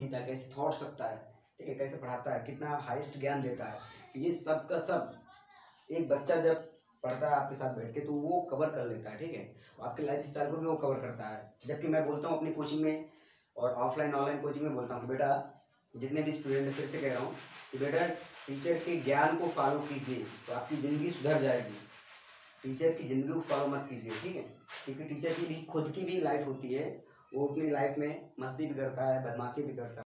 कैसे थॉट्स रखता है, ठीक है, कैसे पढ़ाता है, कितना हाईएस्ट ज्ञान देता है, तो ये सब का सब एक बच्चा जब पढ़ता है आपके साथ बैठ के तो वो कवर कर लेता है, ठीक है। आपके लाइफ स्टाइल को भी वो कवर करता है। जबकि मैं बोलता हूँ अपनी कोचिंग में और ऑफलाइन ऑनलाइन कोचिंग में बोलता हूँ कि बेटा, जितने भी स्टूडेंट फिर से कह रहा हूँ कि बेटा टीचर के ज्ञान को फॉलो कीजिए तो आपकी ज़िंदगी सुधर जाएगी। टीचर की ज़िंदगी को फॉलो मत कीजिए, ठीक है, क्योंकि टीचर की भी खुद की भी लाइफ होती है। वो अपनी लाइफ में मस्ती भी करता है, बदमाशी भी करता है।